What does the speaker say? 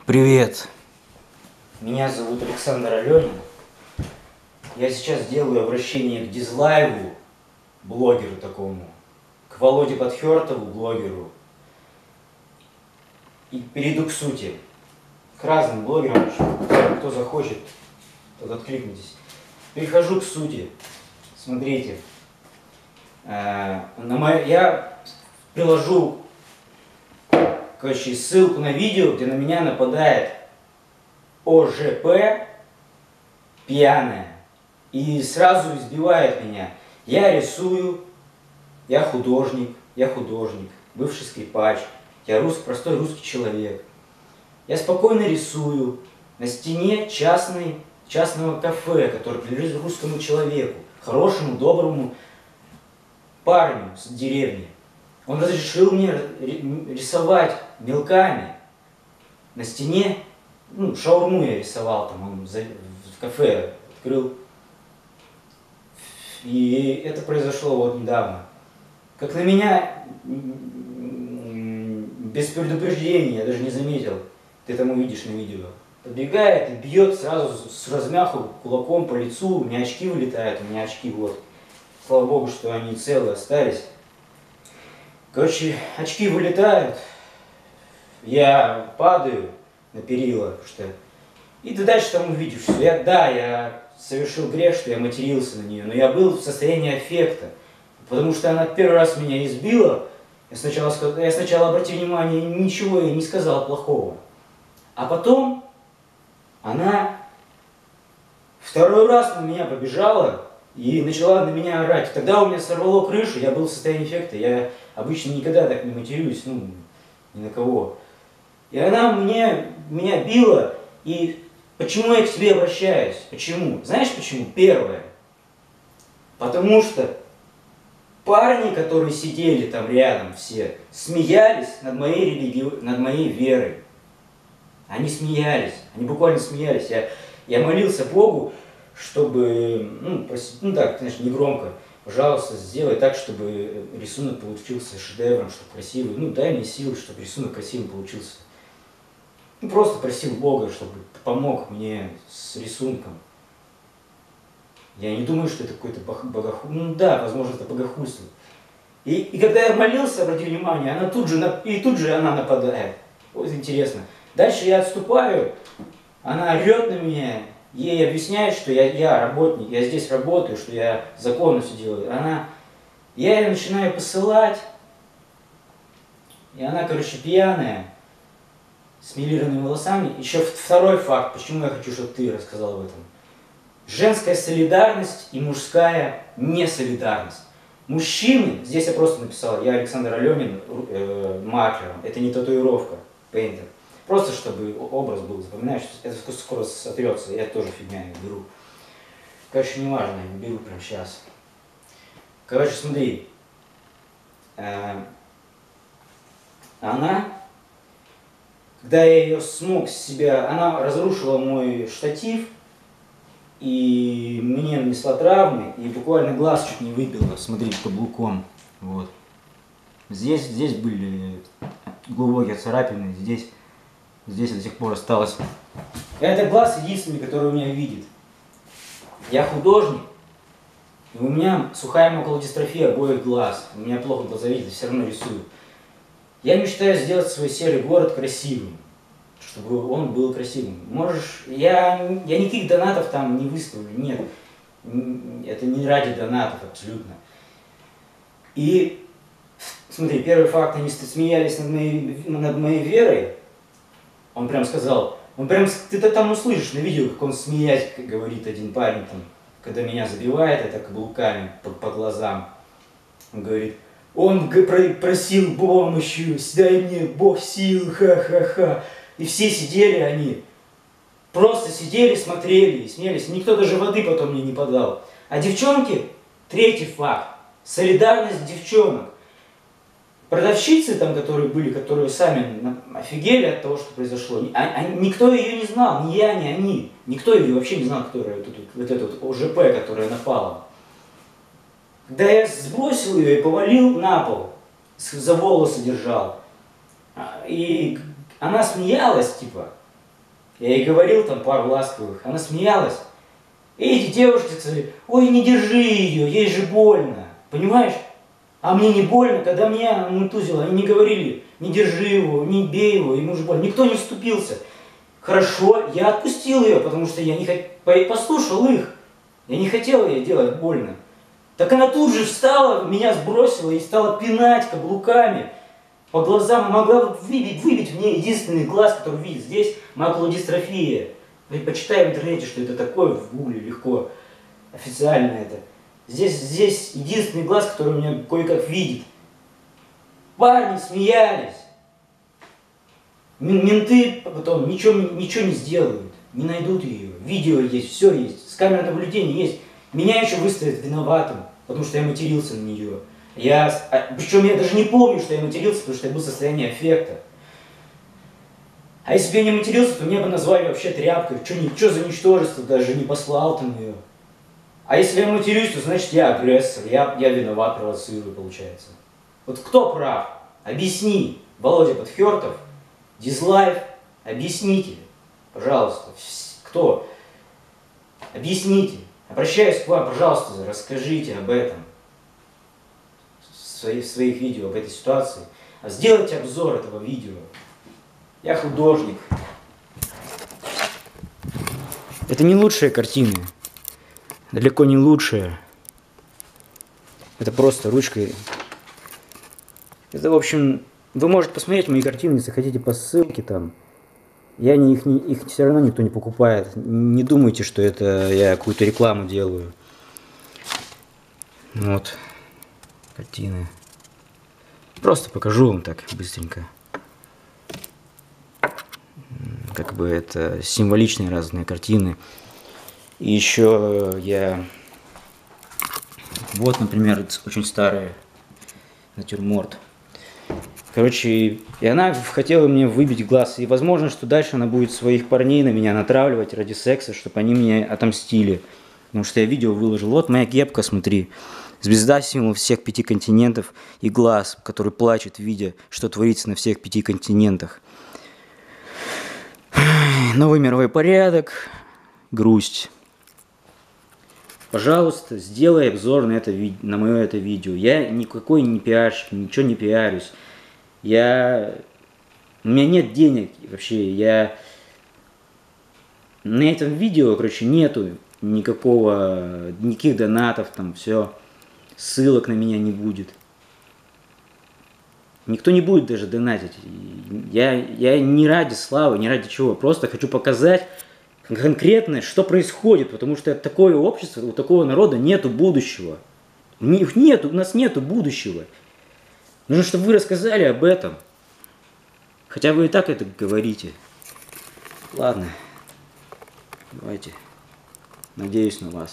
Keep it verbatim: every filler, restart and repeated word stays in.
Привет, меня зовут Александр Аленин. Я сейчас делаю обращение к Дизлайву, блогеру такому, к Володе Подхертову, блогеру, и перейду к сути. К разным блогерам, кто захочет, тот откликнитесь. Перехожу к сути. Смотрите, на мой, я приложу, короче, ссылку на видео, где на меня нападает ОЖП пьяная и сразу избивает меня. Я рисую, я художник, я художник, бывший скрипач, я рус, простой русский человек. Я спокойно рисую на стене частной, частного кафе, который принадлежит русскому человеку, хорошему, доброму парню с деревни. Он разрешил мне рисовать мелками на стене. Ну, шаурму я рисовал, там он в кафе открыл. И это произошло вот недавно. Как на меня, без предупреждения, я даже не заметил, ты там увидишь на видео, подбегает и бьет сразу с размаху кулаком по лицу, у меня очки вылетают, у меня очки вот. Слава богу, что они целые остались. Короче, очки вылетают, я падаю на перила, потому что... И ты дальше там увидишь, что я, да, я совершил грех, что я матерился на нее, но я был в состоянии аффекта, потому что она первый раз меня избила, я сначала, я сначала обратил внимание, ничего ей не сказал плохого, а потом она второй раз на меня побежала и начала на меня орать. Тогда у меня сорвало крышу, я был в состоянии аффекта, я обычно никогда так не матерюсь, ну, ни на кого. И она мне, меня била, и почему я к тебе обращаюсь? Почему? Знаешь почему? Первое. Потому что парни, которые сидели там рядом все, смеялись над моей религией, над моей верой. Они смеялись, они буквально смеялись. Я, я молился Богу, чтобы, ну, просить, ну так, конечно, не громко, пожалуйста, сделай так, чтобы рисунок получился шедевром, чтобы красивый. Ну, дай мне силы, чтобы рисунок красивым получился. Ну, просто просил Бога, чтобы помог мне с рисунком. Я не думаю, что это какой-то богохульство. Ну да, возможно, это богохульство. И, и когда я молился, обрати внимание, она тут же, и тут же она нападает. Вот интересно. Дальше я отступаю, она орет на меня, ей объясняет, что я, я работник, я здесь работаю, что я законно все делаю. Она, я ее начинаю посылать, и она, короче, пьяная, с милированными волосами. Еще второй факт, почему я хочу, чтобы ты рассказал об этом. Женская солидарность и мужская несолидарность. Мужчины, здесь я просто написал, я Александр Аленин, э, маркером, это не татуировка, пейнтер. Просто чтобы образ был, запоминаешь, это скоро сотрется, я тоже фигня не беру. Короче, не важно, я не беру прямо сейчас. Короче, смотри. Э, она, когда я ее смог с себя, она разрушила мой штатив, и мне нанесла травмы, и буквально глаз чуть не выбила, смотри, каблуком. Вот. Здесь, здесь были глубокие царапины, здесь... Здесь до сих пор осталось. Это глаз единственный, который у меня видит. Я художник, и у меня сухая макулодистрофия обоих глаз. У меня плохо глаза видят, все равно рисую. Я мечтаю сделать свой серый город красивым, чтобы он был красивым. Можешь, я, я никаких донатов там не выставлю, нет. Это не ради донатов абсолютно. И смотри, первый факт, они смеялись над моей, над моей верой. Он прям сказал, он прям, ты там услышишь на видео, как он смеясь говорит один парень, там, когда меня забивает это каблуками по, по глазам. Он говорит, он просил помощи, дай мне Бог сил, ха-ха-ха. И все сидели они, просто сидели, смотрели и смеялись. Никто даже воды потом мне не подал. А девчонки, третий факт, солидарность девчонок. Продавщицы там, которые были, которые сами офигели от того, что произошло, а, а, никто ее не знал, ни я, ни они. Никто ее вообще не знал, которая, вот, вот эта вот ОЖП, которая напала. Когда я сбросил ее и повалил на пол, за волосы держал, и она смеялась, типа, Я ей говорил там пару ласковых, она смеялась. И эти девушки сказали, ой, не держи ее, ей же больно. Понимаешь? А мне не больно, когда меня мутузило, они не говорили, не держи его, не бей его, ему же больно. Никто не вступился. Хорошо, я отпустил ее, потому что я не хот... послушал их. Я не хотел ей делать больно. Так она тут же встала, меня сбросила и стала пинать каблуками по глазам. Могла выбить, выбить в ней единственный глаз, который видит. Здесь макулодистрофия. Вы почитай в интернете, что это такое, в гугле легко, официально это. Здесь, здесь единственный глаз, который у меня кое-как видит. Парни смеялись. Менты потом ничего, ничего не сделают, не найдут ее. Видео есть, все есть, с камер наблюдения есть. Меня еще выставят виноватым, потому что я матерился на нее. Я, причем я даже не помню, что я матерился, потому что я был в состоянии аффекта. А если бы я не матерился, то меня бы назвали вообще тряпкой. Что, что за ничтожество, даже не послал ты на нее. А если я матерюсь, то значит я агрессор, я, я виноват, провоцирую, получается. Вот кто прав? Объясни, Володя Подхертов, Дизлайф, объясните, пожалуйста, кто? Объясните. Обращаюсь к вам, пожалуйста, расскажите об этом в своих, в своих видео, об этой ситуации. А сделайте обзор этого видео. Я художник. Это не лучшие картины. Далеко не лучшие. Это просто ручкой. Это, в общем, вы можете посмотреть мои картины, если хотите, по ссылке там. Я не, их, не, их все равно никто не покупает. Не думайте, что это я какую-то рекламу делаю. Вот. Картины. Просто покажу вам так быстренько. Как бы это символичные разные картины. И еще я... Вот, например, очень старый натюрморт. Короче, и она хотела мне выбить глаз. И возможно, что дальше она будет своих парней на меня натравливать ради секса, чтобы они мне отомстили. Потому что я видео выложил. Вот моя кепка, смотри. Звезда, символ всех пяти континентов. И глаз, который плачет, видя, что творится на всех пяти континентах. Новый мировой порядок. Грусть. Пожалуйста, сделай обзор на, это, на мое это видео. Я никакой не пиарщик, ничего не пиарюсь. Я... У меня нет денег вообще. Я... На этом видео, короче, нету никакого... Никаких донатов там, все. Ссылок на меня не будет. Никто не будет даже донатить. Я, я не ради славы, не ради чего. Просто хочу показать конкретно, что происходит. Потому что такое общество, у такого народа нету будущего. У них нет, у нас нету будущего. Нужно, чтобы вы рассказали об этом. Хотя вы и так это говорите. Ладно. Давайте. Надеюсь на вас.